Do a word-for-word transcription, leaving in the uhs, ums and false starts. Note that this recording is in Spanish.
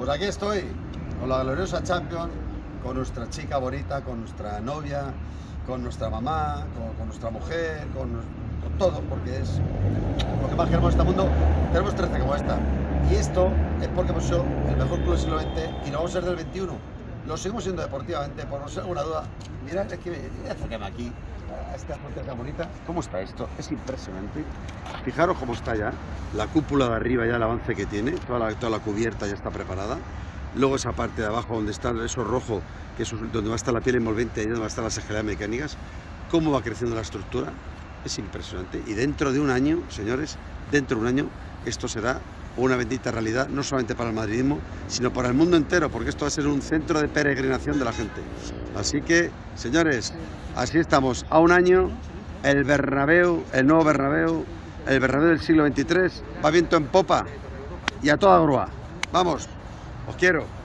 Pues aquí estoy, con la gloriosa Champions, con nuestra chica bonita, con nuestra novia, con nuestra mamá, con, con nuestra mujer, con, con todo, porque es lo que más queremos en este mundo. Tenemos trece como esta. Y esto es porque hemos sido el mejor club del siglo veinte y lo vamos a ser del veintiuno. Lo seguimos siendo deportivamente, por no ser alguna duda. Mirad, es que me acercame aquí, a esta fuente tan bonita. ¿Cómo está esto? Es impresionante. Fijaros cómo está ya, la cúpula de arriba, ya el avance que tiene, toda la, toda la cubierta ya está preparada. Luego esa parte de abajo donde está eso rojo, que es donde va a estar la piel envolvente y donde va a estar las escaleras mecánicas, cómo va creciendo la estructura, es impresionante. Y dentro de un año, señores, dentro de un año, esto será una bendita realidad, no solamente para el madridismo, sino para el mundo entero, porque esto va a ser un centro de peregrinación de la gente. Así que, señores, así estamos, a un año, el Bernabéu, el nuevo Bernabéu, el Bernabéu del siglo veintitrés, va viento en popa y a toda grúa. ¡Vamos! ¡Os quiero!